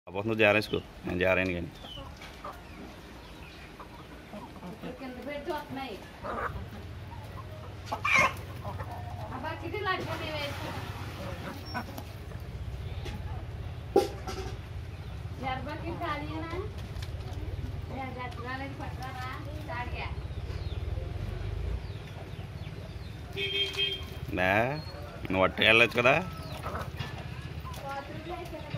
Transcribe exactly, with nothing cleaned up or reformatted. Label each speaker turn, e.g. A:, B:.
A: अब నువ్వు జారేసుకో నేను జారాను కానీ నువ్వు అట్టు వెళ్ళొచ్చు కదా